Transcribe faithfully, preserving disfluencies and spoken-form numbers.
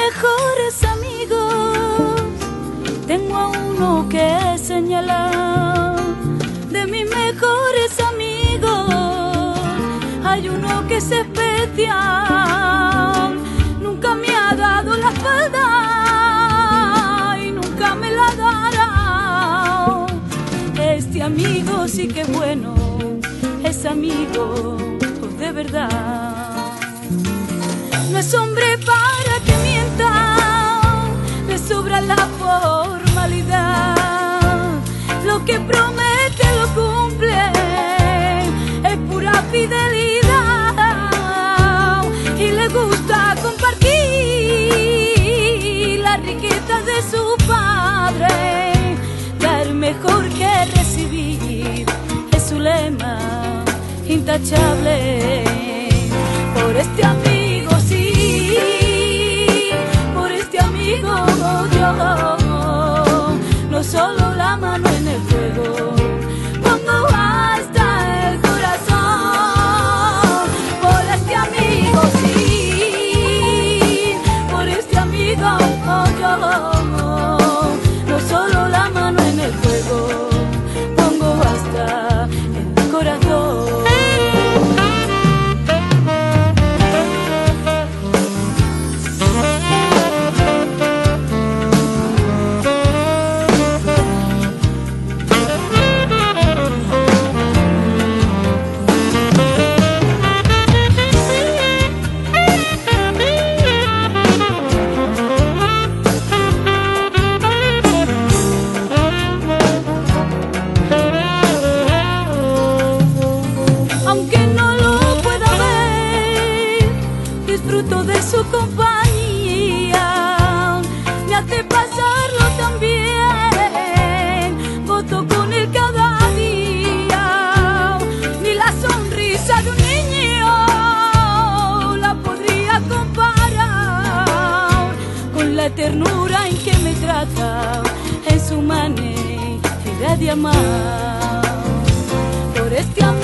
mejores amigos tengo a uno que señalar. De mis mejores amigos hay uno que es especial. Nunca me ha dado la espalda y nunca me la dará. Este amigo sí que es bueno, es amigo de verdad. No es hombre para que mienta, le sobra la formalidad. Lo que promete lo cumple, es pura fidelidad. Y le gusta compartir las riquezas de su padre. Dar mejor que recibir es su lema intachable. Por este amigo sí, por este amigo yo no solo la mano en el fuego, pongo hasta el corazón. Por este amigo sí, por este amigo yo no solo la mano en el fuego, pongo hasta el corazón. Aunque no lo pueda ver, disfruto de su compañía. Me hace pasarlo tan bien, gozo con él cada día. Ni la sonrisa de un niño la podría comparar con la ternura en que me trata, en su manera de amar. Por este amor